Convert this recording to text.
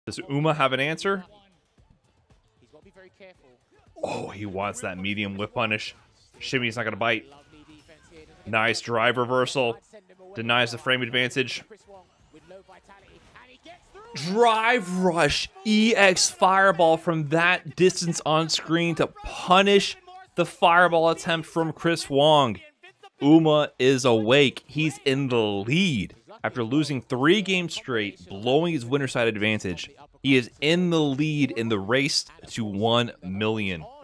Does Uma have an answer? Oh, he wants that medium whip punish. Shimmy's not going to bite. Nice drive reversal. Denies the frame advantage. Drive rush. EX fireball from that distance on screen to punish the fireball attempt from Chris Wong. Uma is awake. He's in the lead. After losing 3 games straight, blowing his winner side advantage, he is in the lead in the race to 1 million.